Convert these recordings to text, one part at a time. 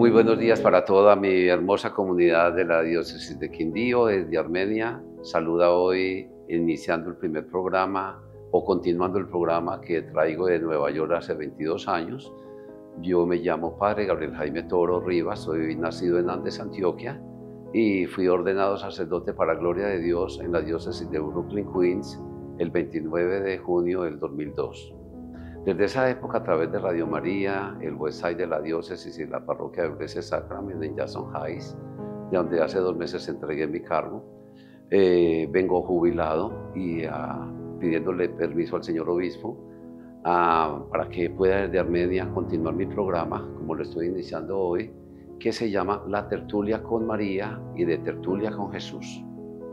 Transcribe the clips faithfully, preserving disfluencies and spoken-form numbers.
Muy buenos días para toda mi hermosa comunidad de la diócesis de Quindío, desde Armenia. Saluda hoy iniciando el primer programa o continuando el programa que traigo de Nueva York hace veintidós años. Yo me llamo Padre Gabriel Jaime Toro Rivas, soy nacido en Andes, Antioquia, y fui ordenado sacerdote para gloria de Dios en la diócesis de Brooklyn, Queens, el veintinueve de junio del dos mil dos. Desde esa época, a través de Radio María, el website de la diócesis y la parroquia de Blessed Sacrament en Jackson Heights, de donde hace dos meses entregué mi cargo, eh, vengo jubilado y uh, pidiéndole permiso al señor obispo uh, para que pueda desde Armenia continuar mi programa, como lo estoy iniciando hoy, que se llama La Tertulia con María y de Tertulia con Jesús.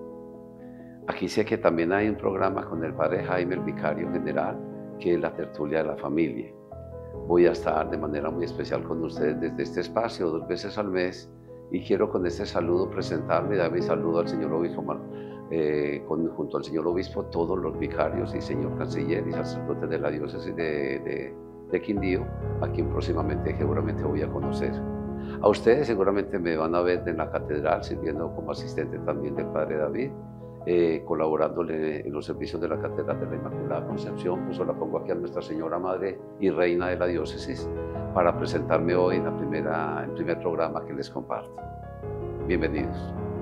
Aquí sé que también hay un programa con el Padre Jaime, el vicario general, que es la tertulia de la familia. Voy a estar de manera muy especial con ustedes desde este espacio dos veces al mes y quiero con este saludo presentarme y dar mi saludo al señor obispo, eh, con, junto al señor obispo, todos los vicarios y señor canciller y sacerdotes de la diócesis de, de, de Quindío, a quien próximamente seguramente voy a conocer. A ustedes seguramente me van a ver en la catedral sirviendo como asistente también del Padre David, Eh, colaborándole en los servicios de la Catedral de la Inmaculada Concepción. Pues la pongo aquí a Nuestra Señora Madre y Reina de la Diócesis para presentarme hoy en la primera, el primer programa que les comparto. Bienvenidos.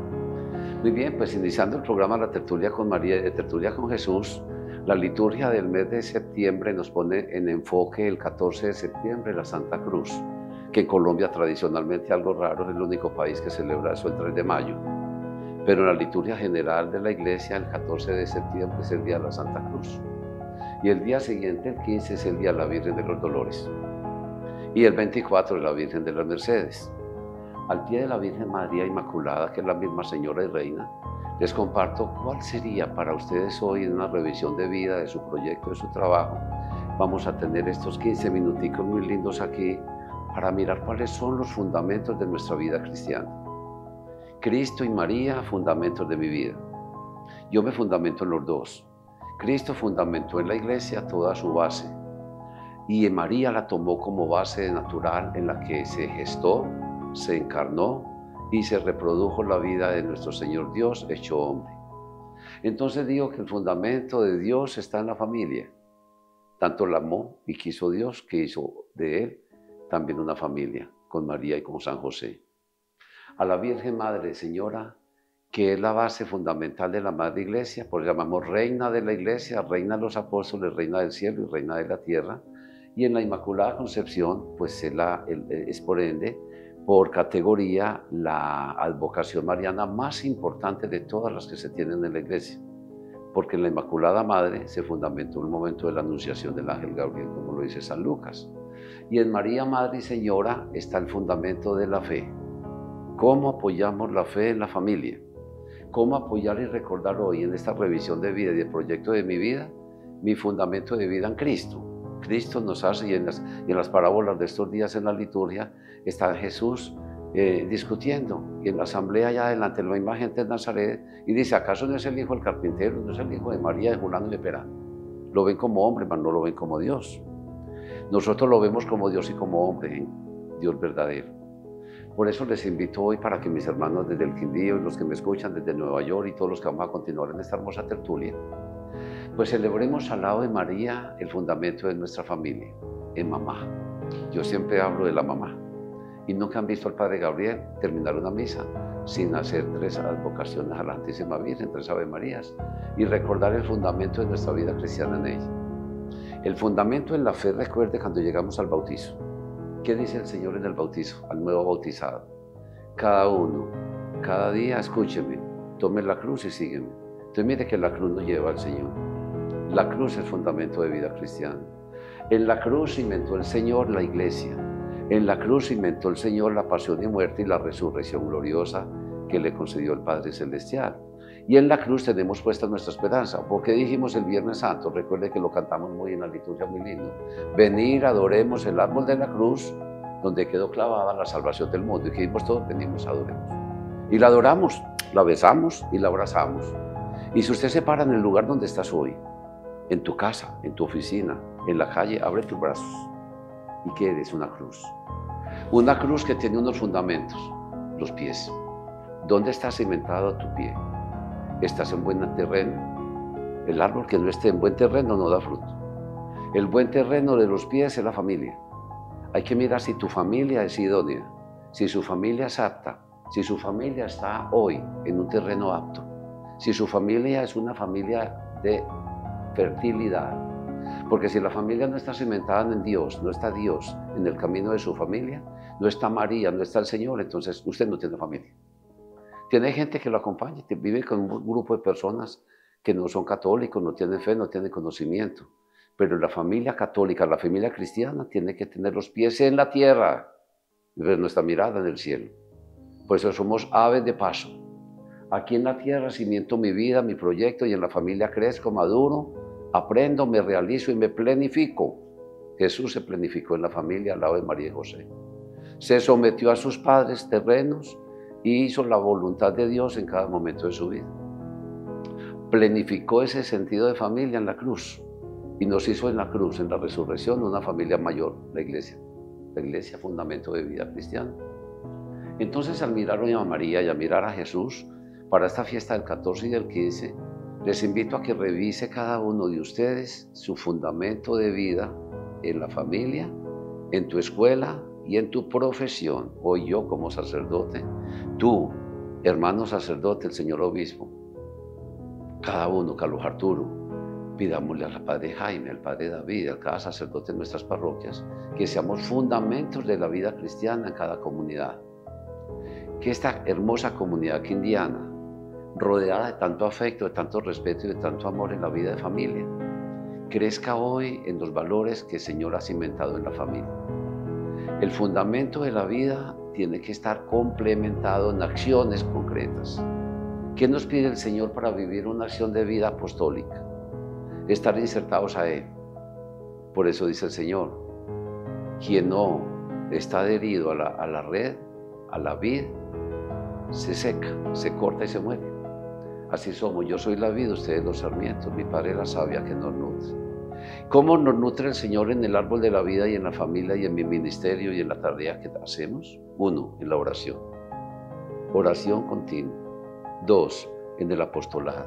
Muy bien, pues iniciando el programa La Tertulia con María y de Tertulia con Jesús, la liturgia del mes de septiembre nos pone en enfoque el catorce de septiembre la Santa Cruz, que en Colombia tradicionalmente, algo raro, es el único país que celebra eso el tres de mayo. Pero en la liturgia general de la iglesia, el catorce de septiembre es el día de la Santa Cruz. Y el día siguiente, el quince, es el día de la Virgen de los Dolores. Y el veinticuatro es la Virgen de las Mercedes. Al pie de la Virgen María Inmaculada, que es la misma Señora y Reina, les comparto cuál sería para ustedes hoy en una revisión de vida, de su proyecto, de su trabajo. Vamos a tener estos quince minuticos muy lindos aquí para mirar cuáles son los fundamentos de nuestra vida cristiana. Cristo y María, fundamentos de mi vida. Yo me fundamento en los dos. Cristo fundamentó en la iglesia toda su base y María la tomó como base natural en la que se gestó, se encarnó y se reprodujo la vida de nuestro Señor Dios hecho hombre. Entonces digo que el fundamento de Dios está en la familia. Tanto la amó y quiso Dios que hizo de él también una familia, con María y con San José. A la Virgen Madre Señora, que es la base fundamental de la Madre Iglesia, por eso llamamos Reina de la Iglesia, Reina de los Apóstoles, Reina del Cielo y Reina de la Tierra, y en la Inmaculada Concepción, pues es, la, es por ende, por categoría, la advocación mariana más importante de todas las que se tienen en la Iglesia, porque en la Inmaculada Madre se fundamentó el momento de la anunciación del ángel Gabriel, como lo dice San Lucas, y en María Madre y Señora está el fundamento de la fe. ¿Cómo apoyamos la fe en la familia? ¿Cómo apoyar y recordar hoy en esta revisión de vida y de proyecto de mi vida, mi fundamento de vida en Cristo? Cristo nos hace, y en las, y en las parábolas de estos días en la liturgia, está Jesús eh, discutiendo, y en la asamblea allá adelante lo misma gente de Nazaret, y dice, ¿acaso no es el hijo del carpintero, no es el hijo de María, de Julano y de Perán? Lo ven como hombre, pero no lo ven como Dios. Nosotros lo vemos como Dios y como hombre, Dios verdadero. Por eso les invito hoy para que mis hermanos desde el Quindío y los que me escuchan desde Nueva York y todos los que vamos a continuar en esta hermosa tertulia, pues celebremos al lado de María el fundamento de nuestra familia, en mamá. Yo siempre hablo de la mamá. Y nunca han visto al Padre Gabriel terminar una misa sin hacer tres advocaciones a la Santísima Virgen, tres Ave Marías, y recordar el fundamento de nuestra vida cristiana en ella. El fundamento en la fe, recuerde cuando llegamos al bautizo. ¿Qué dice el Señor en el bautizo, al nuevo bautizado? Cada uno, cada día, escúcheme, tome la cruz y sígueme. Entonces mire que la cruz nos lleva al Señor. La cruz es el fundamento de vida cristiana. En la cruz inventó el Señor la iglesia. En la cruz inventó el Señor la pasión y muerte y la resurrección gloriosa que le concedió el Padre Celestial. Y en la cruz tenemos puesta nuestra esperanza, porque dijimos el Viernes Santo, recuerde que lo cantamos muy en la liturgia, muy lindo. Venir, adoremos el árbol de la cruz, donde quedó clavada la salvación del mundo. Y que dijimos todos, venimos, adoremos. Y la adoramos, la besamos y la abrazamos. Y si usted se para en el lugar donde estás hoy, en tu casa, en tu oficina, en la calle, abre tus brazos. ¿Y qué eres? Una cruz. Una cruz que tiene unos fundamentos, los pies. ¿Dónde está cimentado tu pie? ¿Estás en buen terreno? El árbol que no esté en buen terreno no da fruto. El buen terreno de los pies es la familia. Hay que mirar si tu familia es idónea, si su familia es apta, si su familia está hoy en un terreno apto, si su familia es una familia de fertilidad. Porque si la familia no está cimentada en Dios, no está Dios en el camino de su familia, no está María, no está el Señor, entonces usted no tiene familia. Tiene gente que lo acompaña, que vive con un grupo de personas que no son católicos, no tienen fe, no tienen conocimiento. Pero la familia católica, la familia cristiana, tiene que tener los pies en la tierra y ver nuestra mirada en el cielo. Por eso somos aves de paso. Aquí en la tierra cimiento mi vida, mi proyecto, y en la familia crezco, maduro, aprendo, me realizo y me planifico. Jesús se planificó en la familia al lado de María y José. Se sometió a sus padres terrenos y hizo la voluntad de Dios en cada momento de su vida. Planificó ese sentido de familia en la cruz y nos hizo en la cruz, en la resurrección, una familia mayor, la iglesia. La iglesia, fundamento de vida cristiana. Entonces, al mirar a María y a mirar a Jesús, para esta fiesta del catorce y del quince, les invito a que revise cada uno de ustedes su fundamento de vida en la familia, en tu escuela y en tu profesión. Hoy yo como sacerdote, tú, hermano sacerdote, el señor obispo, cada uno, Carlos Arturo, pidámosle al padre Jaime, al padre David, a cada sacerdote en nuestras parroquias, que seamos fundamentos de la vida cristiana en cada comunidad. Que esta hermosa comunidad quindiana, rodeada de tanto afecto, de tanto respeto y de tanto amor en la vida de familia, crezca hoy en los valores que el Señor ha cimentado en la familia. El fundamento de la vida tiene que estar complementado en acciones concretas. ¿Qué nos pide el Señor para vivir una acción de vida apostólica? Estar insertados a Él. Por eso dice el Señor, quien no está adherido a la, a la red, a la vid, se seca, se corta y se muere. Así somos, yo soy la vid, ustedes los sarmientos, mi Padre la savia que nos nutre. ¿Cómo nos nutre el Señor en el árbol de la vida y en la familia y en mi ministerio y en la tarea que hacemos? Uno, en la oración. Oración continua. Dos, en el apostolado.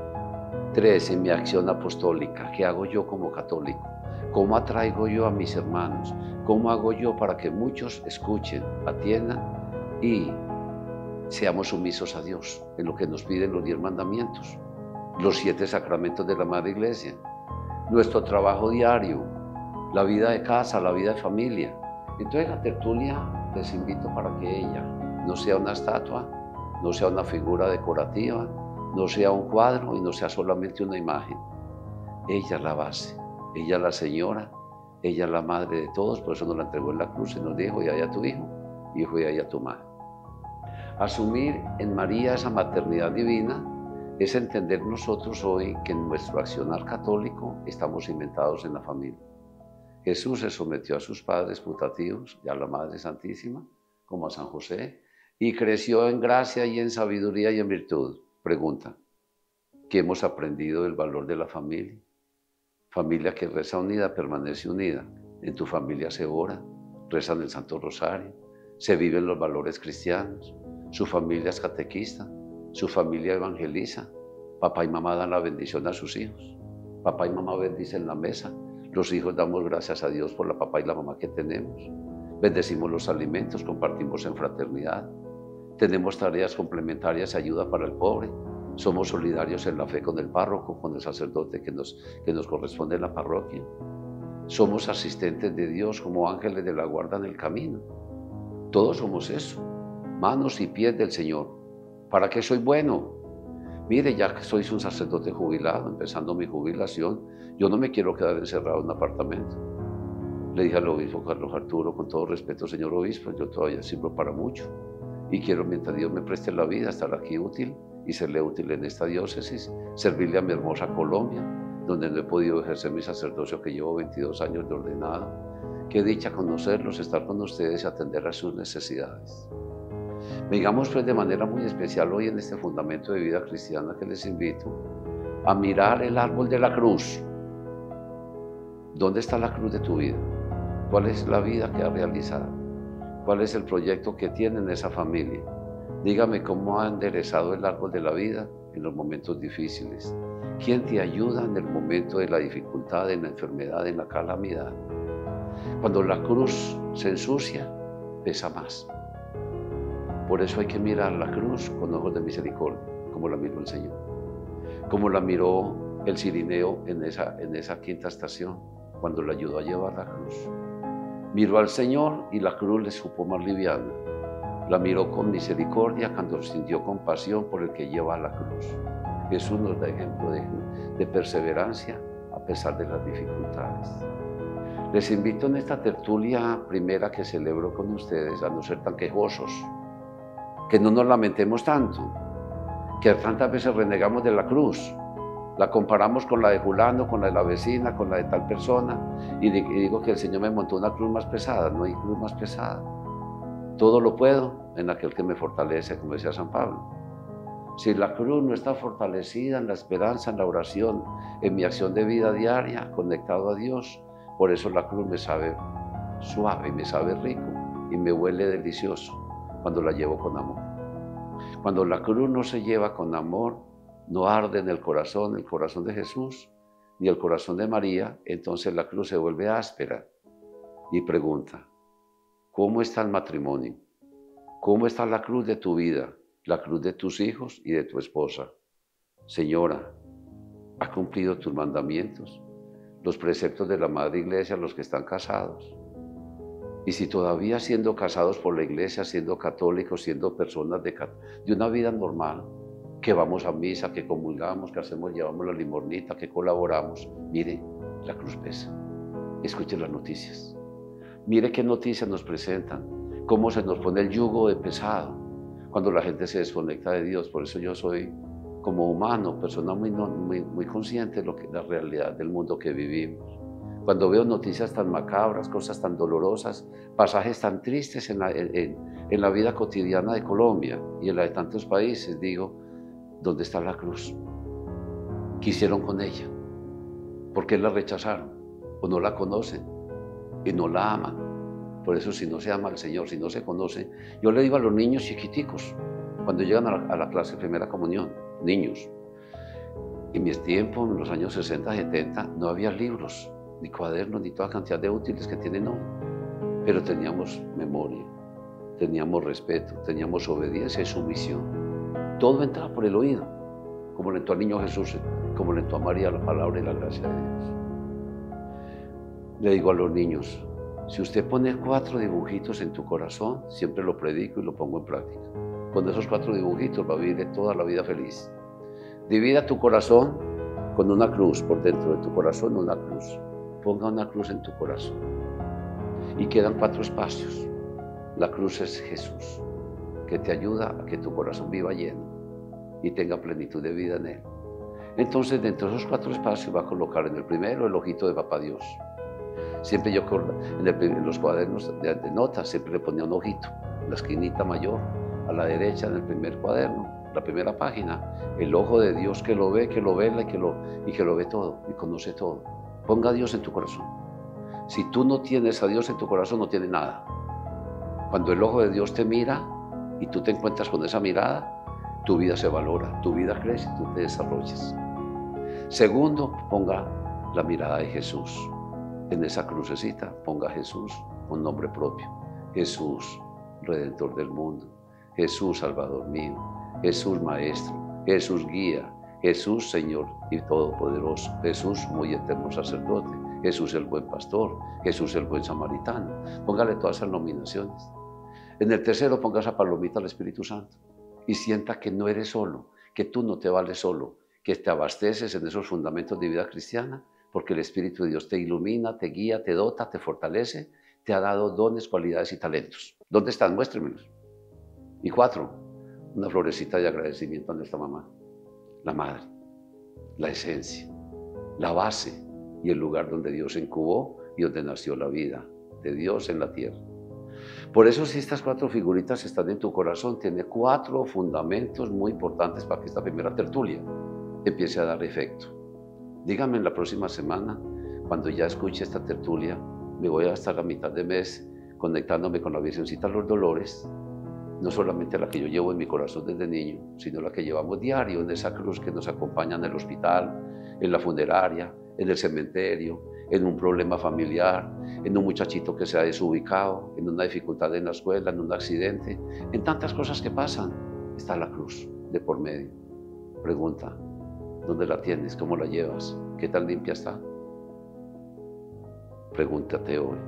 Tres, en mi acción apostólica. ¿Qué hago yo como católico? ¿Cómo atraigo yo a mis hermanos? ¿Cómo hago yo para que muchos escuchen, atiendan y seamos sumisos a Dios en lo que nos piden los diez mandamientos, los siete sacramentos de la Madre Iglesia, nuestro trabajo diario, la vida de casa, la vida de familia? Entonces la tertulia les invito para que ella no sea una estatua, no sea una figura decorativa, no sea un cuadro y no sea solamente una imagen. Ella es la base, ella es la señora, ella es la madre de todos, por eso nos la entregó en la cruz y nos dijo, y allá tu hijo, hijo y allá tu madre. Asumir en María esa maternidad divina es entender nosotros hoy que en nuestro accionar católico estamos inventados en la familia. Jesús se sometió a sus padres putativos y a la Madre Santísima, como a San José, y creció en gracia y en sabiduría y en virtud. Pregunta, ¿qué hemos aprendido del valor de la familia? Familia que reza unida, permanece unida. En tu familia se ora, rezan el Santo Rosario, se viven los valores cristianos, su familia es catequista, su familia evangeliza, papá y mamá dan la bendición a sus hijos, papá y mamá bendicen la mesa, los hijos damos gracias a Dios por la papá y la mamá que tenemos, bendecimos los alimentos, compartimos en fraternidad, tenemos tareas complementarias, ayuda para el pobre, somos solidarios en la fe con el párroco, con el sacerdote que nos, que nos corresponde en la parroquia, somos asistentes de Dios como ángeles de la guarda en el camino. Todos somos eso, manos y pies del Señor. ¿Para qué soy bueno? Mire, ya que soy un sacerdote jubilado, empezando mi jubilación, yo no me quiero quedar encerrado en un apartamento. Le dije al obispo Carlos Arturo, con todo respeto, señor obispo, yo todavía sirvo para mucho y quiero, mientras Dios me preste la vida, estar aquí útil y serle útil en esta diócesis, servirle a mi hermosa Colombia, donde no he podido ejercer mi sacerdocio, que llevo veintidós años de ordenado. Qué dicha conocerlos, estar con ustedes y atender a sus necesidades. Digamos pues de manera muy especial hoy en este fundamento de vida cristiana que les invito a mirar el árbol de la cruz. ¿Dónde está la cruz de tu vida? ¿Cuál es la vida que has realizado? ¿Cuál es el proyecto que tiene en esa familia? Dígame cómo ha enderezado el árbol de la vida en los momentos difíciles. ¿Quién te ayuda en el momento de la dificultad, en la enfermedad, en la calamidad? Cuando la cruz se ensucia, pesa más. Por eso hay que mirar la cruz con ojos de misericordia, como la miró el Señor. Como la miró el cirineo en esa, en esa quinta estación, cuando le ayudó a llevar la cruz. Miró al Señor y la cruz le supo más liviana. La miró con misericordia cuando sintió compasión por el que lleva la cruz. Jesús nos da ejemplo de, de perseverancia a pesar de las dificultades. Les invito en esta tertulia primera que celebro con ustedes a no ser tan quejosos, que no nos lamentemos tanto, que tantas veces renegamos de la cruz, la comparamos con la de fulano, con la de la vecina, con la de tal persona, y digo que el Señor me montó una cruz más pesada. No hay cruz más pesada. Todo lo puedo en aquel que me fortalece, como decía San Pablo. Si la cruz no está fortalecida en la esperanza, en la oración, en mi acción de vida diaria, conectado a Dios, por eso la cruz me sabe suave, me sabe rico y me huele delicioso cuando la llevo con amor. Cuando la cruz no se lleva con amor, no arde en el corazón, el corazón de Jesús, ni el corazón de María, entonces la cruz se vuelve áspera y pregunta, ¿cómo está el matrimonio? ¿Cómo está la cruz de tu vida? La cruz de tus hijos y de tu esposa. Señora, ¿has cumplido tus mandamientos? Los preceptos de la Madre Iglesia, los que están casados. Y si todavía siendo casados por la Iglesia, siendo católicos, siendo personas de, de una vida normal, que vamos a misa, que comulgamos, que hacemos, llevamos la limosnita, que colaboramos, mire, la cruz pesa. Escuche las noticias. Mire qué noticias nos presentan, cómo se nos pone el yugo de pesado cuando la gente se desconecta de Dios. Por eso yo soy, como humano, persona muy, muy, muy consciente de lo que, la realidad del mundo que vivimos. Cuando veo noticias tan macabras, cosas tan dolorosas, pasajes tan tristes en la, en, en la vida cotidiana de Colombia y en la de tantos países, digo, ¿dónde está la cruz? ¿Qué hicieron con ella? ¿Por qué la rechazaron? ¿O no la conocen? Y no la aman. Por eso, si no se ama al Señor, si no se conoce, yo le digo a los niños chiquiticos, cuando llegan a la, a la clase de primera comunión, niños, en mis tiempos, en los años sesenta, setenta, no había libros, ni cuadernos, ni toda cantidad de útiles que tienen hoy, pero teníamos memoria, teníamos respeto, teníamos obediencia y sumisión. Todo entraba por el oído, como le entró al niño Jesús, como le entró a María la palabra y la gracia de Dios. Le digo a los niños, si usted pone cuatro dibujitos en tu corazón, siempre lo predico y lo pongo en práctica. Con esos cuatro dibujitos va a vivir toda la vida feliz. Divida tu corazón con una cruz, por dentro de tu corazón una cruz. Ponga una cruz en tu corazón. Y quedan cuatro espacios. La cruz es Jesús, que te ayuda a que tu corazón viva lleno y tenga plenitud de vida en él. Entonces, dentro de esos cuatro espacios va a colocar en el primero el ojito de Papá Dios. Siempre yo en, el, en los cuadernos de, de notas siempre le ponía un ojito, en la esquinita mayor, a la derecha en el primer cuaderno, la primera página, el ojo de Dios que lo ve, que lo vela y que lo, y que lo ve todo y conoce todo. Ponga a Dios en tu corazón. Si tú no tienes a Dios en tu corazón, no tienes nada. Cuando el ojo de Dios te mira y tú te encuentras con esa mirada, tu vida se valora, tu vida crece, tú te desarrollas. Segundo, ponga la mirada de Jesús. En esa crucecita ponga a Jesús con nombre propio. Jesús, Redentor del mundo. Jesús, Salvador mío. Jesús, Maestro. Jesús, Guía. Jesús, Señor y Todopoderoso. Jesús, muy eterno sacerdote. Jesús, el buen pastor. Jesús, el buen samaritano. Póngale todas esas nominaciones. En el tercero ponga esa palomita al Espíritu Santo. Y sienta que no eres solo, que tú no te vales solo, que te abasteces en esos fundamentos de vida cristiana, porque el Espíritu de Dios te ilumina, te guía, te dota, te fortalece, te ha dado dones, cualidades y talentos. ¿Dónde están? Muéstremelos. Y cuatro, una florecita de agradecimiento a nuestra mamá, la madre, la esencia, la base y el lugar donde Dios incubó y donde nació la vida de Dios en la tierra. Por eso, si estas cuatro figuritas están en tu corazón, tiene cuatro fundamentos muy importantes para que esta primera tertulia empiece a dar efecto. Dígame en la próxima semana, cuando ya escuche esta tertulia, me voy a estar a mitad de mes conectándome con la Virgencita de los Dolores, no solamente la que yo llevo en mi corazón desde niño, sino la que llevamos diario en esa cruz que nos acompaña en el hospital, en la funeraria, en el cementerio, en un problema familiar, en un muchachito que se ha desubicado, en una dificultad en la escuela, en un accidente, en tantas cosas que pasan, está la cruz de por medio. Pregunta, ¿dónde la tienes? ¿Cómo la llevas? ¿Qué tan limpia está? Pregúntate hoy.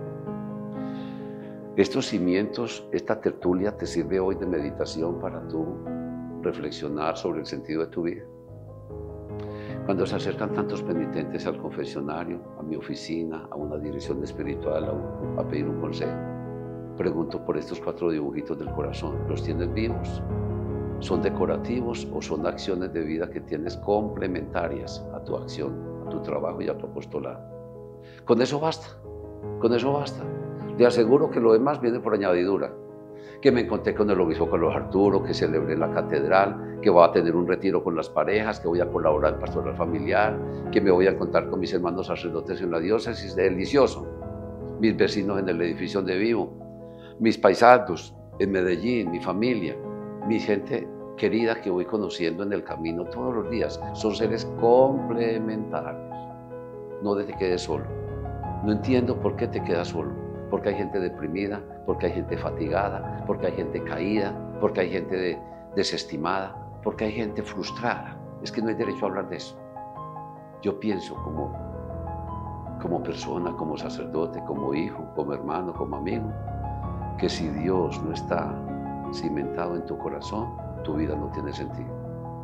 Estos cimientos, esta tertulia te sirve hoy de meditación para tú reflexionar sobre el sentido de tu vida. Cuando se acercan tantos penitentes al confesionario, a mi oficina, a una dirección espiritual, a, un, a pedir un consejo, pregunto por estos cuatro dibujitos del corazón. ¿Los tienes vivos? ¿Son decorativos o son acciones de vida que tienes complementarias a tu acción, a tu trabajo y a tu apostolado? Con eso basta, con eso basta. Te aseguro que lo demás viene por añadidura. Que me encontré con el obispo Carlos Arturo, que celebré en la catedral, que voy a tener un retiro con las parejas, que voy a colaborar en pastoral familiar, que me voy a encontrar con mis hermanos sacerdotes en la diócesis, delicioso. Mis vecinos en el edificio donde vivo, mis paisanos en Medellín, mi familia, mi gente querida que voy conociendo en el camino todos los días, son seres complementarios. No te quedes solo. No entiendo por qué te quedas solo. Porque hay gente deprimida, porque hay gente fatigada, porque hay gente caída, porque hay gente de, desestimada, porque hay gente frustrada. Es que no hay derecho a hablar de eso. Yo pienso como, como persona, como sacerdote, como hijo, como hermano, como amigo, que si Dios no está cimentado en tu corazón, tu vida no tiene sentido.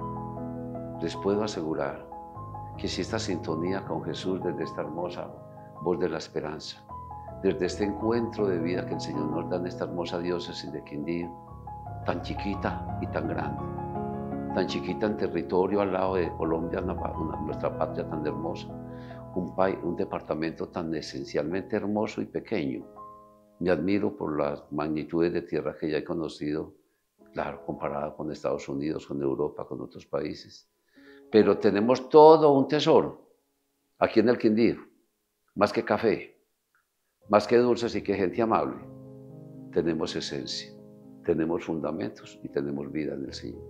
Les puedo asegurar que si esta sintonía con Jesús desde esta hermosa voz de la esperanza, desde este encuentro de vida que el Señor nos da en esta hermosa diócesis de Quindío, tan chiquita y tan grande, tan chiquita en territorio al lado de Colombia, una, una, nuestra patria tan hermosa, un, país, un departamento tan esencialmente hermoso y pequeño. Me admiro por las magnitudes de tierra que ya he conocido, claro, comparada con Estados Unidos, con Europa, con otros países. Pero tenemos todo un tesoro aquí en el Quindío, más que café, más que dulces y que gente amable. Tenemos esencia, tenemos fundamentos y tenemos vida en el Señor.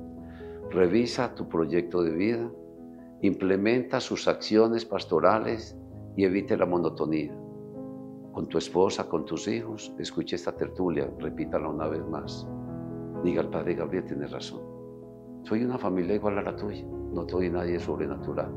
Revisa tu proyecto de vida, implementa sus acciones pastorales y evite la monotonía. Con tu esposa, con tus hijos, escuche esta tertulia, repítala una vez más. Diga al Padre Gabriel, tienes razón. Soy una familia igual a la tuya, no soy nadie sobrenatural.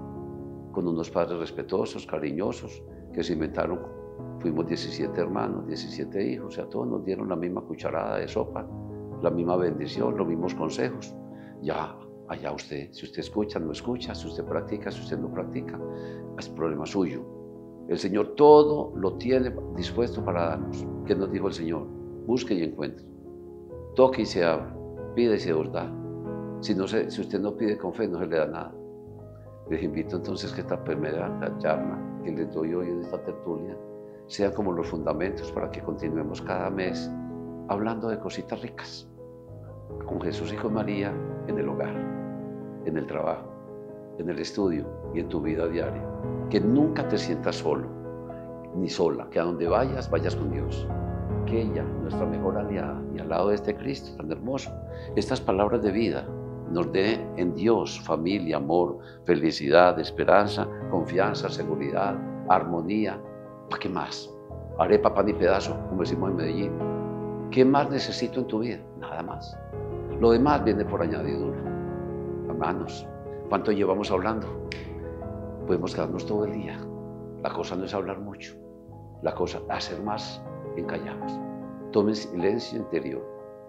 Con unos padres respetuosos, cariñosos, que se inventaron. Fuimos diecisiete hermanos, diecisiete hijos, o sea, todos nos dieron la misma cucharada de sopa, la misma bendición, los mismos consejos. Ya, allá usted, si usted escucha, no escucha, si usted practica, si usted no practica, es problema suyo. El Señor todo lo tiene dispuesto para darnos. ¿Qué nos dijo el Señor? Busque y encuentre. Toque y se abre, pide y se os da. Si, no se, si usted no pide con fe, no se le da nada. Les invito entonces que esta primera charla que les doy hoy en esta tertulia sea como los fundamentos para que continuemos cada mes hablando de cositas ricas, con Jesús y con María en el hogar, en el trabajo, en el estudio y en tu vida diaria. Que nunca te sientas solo, ni sola, que a donde vayas, vayas con Dios. Que ella, nuestra mejor aliada, y al lado de este Cristo tan hermoso, estas palabras de vida nos dé en Dios familia, amor, felicidad, esperanza, confianza, seguridad, armonía. ¿Para qué más? Arepa, pan y pedazo, como decimos en Medellín. ¿Qué más necesito en tu vida? Nada más. Lo demás viene por añadidura. Hermanos, ¿cuánto llevamos hablando? Podemos quedarnos todo el día. La cosa no es hablar mucho. La cosa es hacer más en callados. Tome silencio interior.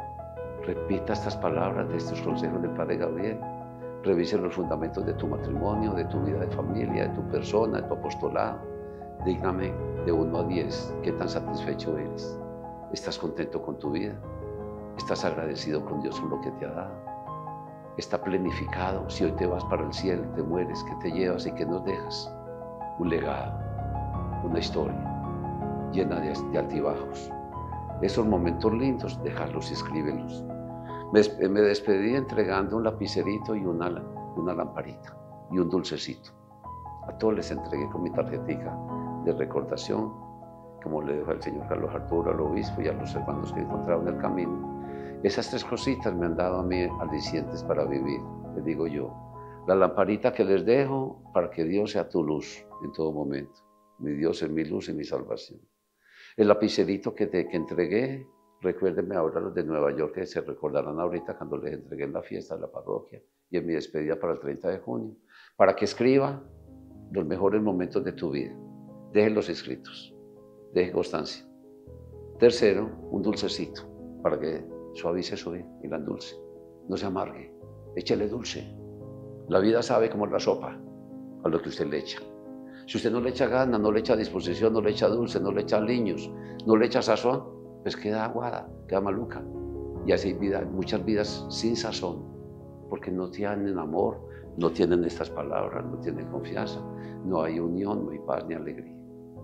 Repita estas palabras de estos consejos del Padre Gabriel. Revise los fundamentos de tu matrimonio, de tu vida de familia, de tu persona, de tu apostolado. Dígame de uno a diez, ¿qué tan satisfecho eres? ¿Estás contento con tu vida? ¿Estás agradecido con Dios por lo que te ha dado? ¿Está planificado? Si hoy te vas para el cielo, te mueres, ¿qué te llevas y qué nos dejas? Un legado, una historia llena de, de altibajos. Esos momentos lindos, déjalos y escríbelos. Me, me despedí entregando un lapicerito y una, una lamparita y un dulcecito. A todos les entregué con mi tarjetita de recordación como le dijo al señor Carlos Arturo, al obispo y a los hermanos que he encontrado en el camino. Esas tres cositas me han dado a mí alicientes para vivir, les digo yo. La lamparita que les dejo para que Dios sea tu luz en todo momento. Mi Dios es mi luz y mi salvación. El lapicerito que, te, que entregué, recuérdenme ahora los de Nueva York que se recordarán ahorita cuando les entregué en la fiesta de la parroquia y en mi despedida para el treinta de junio, para que escriba los mejores momentos de tu vida. Déjenlos escritos, deje constancia. Tercero, un dulcecito para que suavice su vida y la endulce. No se amargue, échele dulce. La vida sabe como la sopa a lo que usted le echa. Si usted no le echa ganas, no le echa disposición, no le echa dulce, no le echa aliños, no le echa sazón, pues queda aguada, queda maluca. Y así hay vida, muchas vidas sin sazón, porque no tienen amor, no tienen estas palabras, no tienen confianza, no hay unión, no hay paz ni alegría.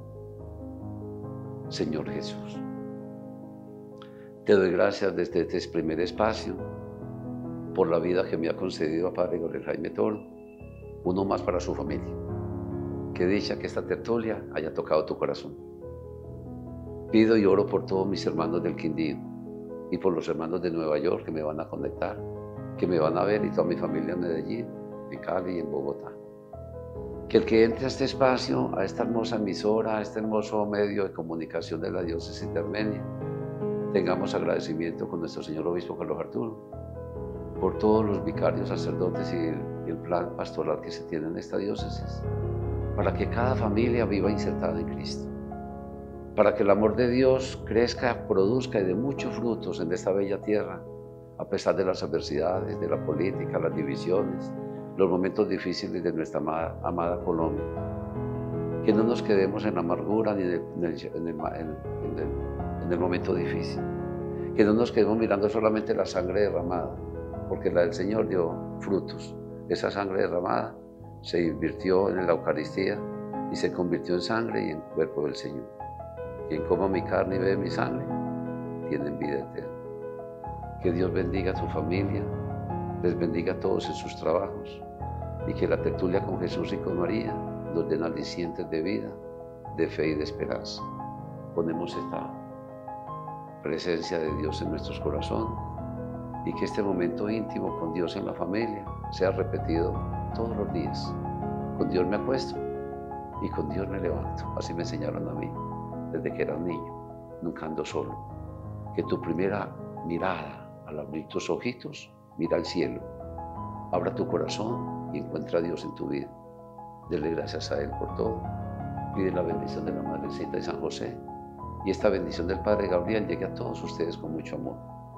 Señor Jesús, te doy gracias desde este primer espacio por la vida que me ha concedido a Padre Gabriel Jaime Toro, uno más para su familia. Qué dicha que esta tertulia haya tocado tu corazón. Pido y oro por todos mis hermanos del Quindío y por los hermanos de Nueva York que me van a conectar, que me van a ver, y toda mi familia en Medellín, en Cali y en Bogotá. Que el que entre a este espacio, a esta hermosa emisora, a este hermoso medio de comunicación de la diócesis de Armenia, tengamos agradecimiento con nuestro señor obispo Carlos Arturo, por todos los vicarios, sacerdotes y el, y el plan pastoral que se tiene en esta diócesis, para que cada familia viva insertada en Cristo, para que el amor de Dios crezca, produzca y dé muchos frutos en esta bella tierra, a pesar de las adversidades, de la política, las divisiones, los momentos difíciles de nuestra amada, amada Colombia. Que no nos quedemos en la amargura ni en el, en, el, en, el, en, el, en el momento difícil. Que no nos quedemos mirando solamente la sangre derramada, porque la del Señor dio frutos. Esa sangre derramada se invirtió en la Eucaristía y se convirtió en sangre y en cuerpo del Señor. Quien coma mi carne y bebe mi sangre, tiene vida eterna. Que Dios bendiga a tu familia, les bendiga a todos en sus trabajos, y que la tertulia con Jesús y con María nos den alicientes de vida, de fe y de esperanza. Ponemos esta presencia de Dios en nuestros corazones, y que este momento íntimo con Dios en la familia sea repetido todos los días. Con Dios me acuesto y con Dios me levanto. Así me enseñaron a mí desde que era un niño. Nunca ando solo. Que tu primera mirada, al abrir tus ojitos, mira al cielo. Abra tu corazón y encuentra a Dios en tu vida. Dele gracias a Él por todo. Pide la bendición de la Madrecita de San José. Y esta bendición del Padre Gabriel llegue a todos ustedes con mucho amor.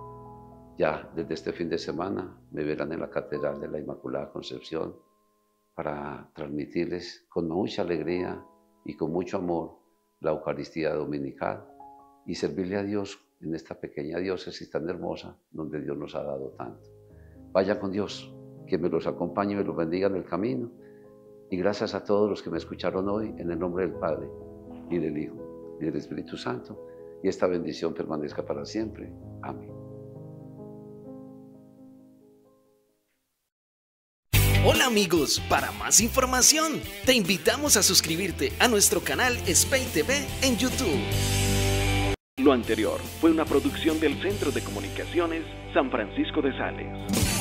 Ya desde este fin de semana me verán en la Catedral de la Inmaculada Concepción para transmitirles con mucha alegría y con mucho amor la Eucaristía dominical y servirle a Dios en esta pequeña diócesis tan hermosa donde Dios nos ha dado tanto. Vayan con Dios, que me los acompañe y me los bendiga en el camino. Y gracias a todos los que me escucharon hoy, en el nombre del Padre, y del Hijo, y del Espíritu Santo, y esta bendición permanezca para siempre. Amén. Hola amigos, para más información, te invitamos a suscribirte a nuestro canal Spey T V en YouTube. Lo anterior fue una producción del Centro de Comunicaciones San Francisco de Sales.